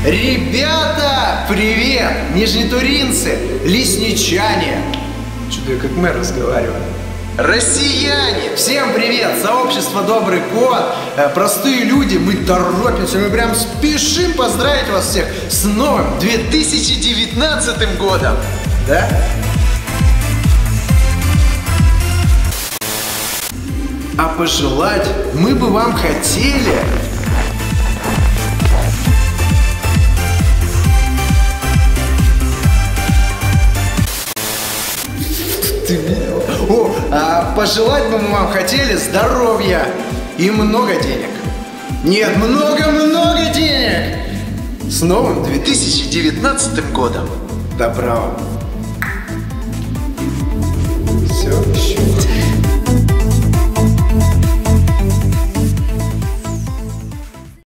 Ребята, привет! Нижнетуринцы, лесничане. Что-то я как мэр разговариваю. Россияне! Всем привет! Сообщество Добрый Кот. Простые люди, мы торопимся, мы прям спешим поздравить вас всех с новым 2019 годом. Да? А пожелать мы бы вам хотели... Ты видел? Пожелать бы мы вам хотели здоровья и много денег. Нет, много-много денег! С новым 2019 годом. Добра вам. Все, еще.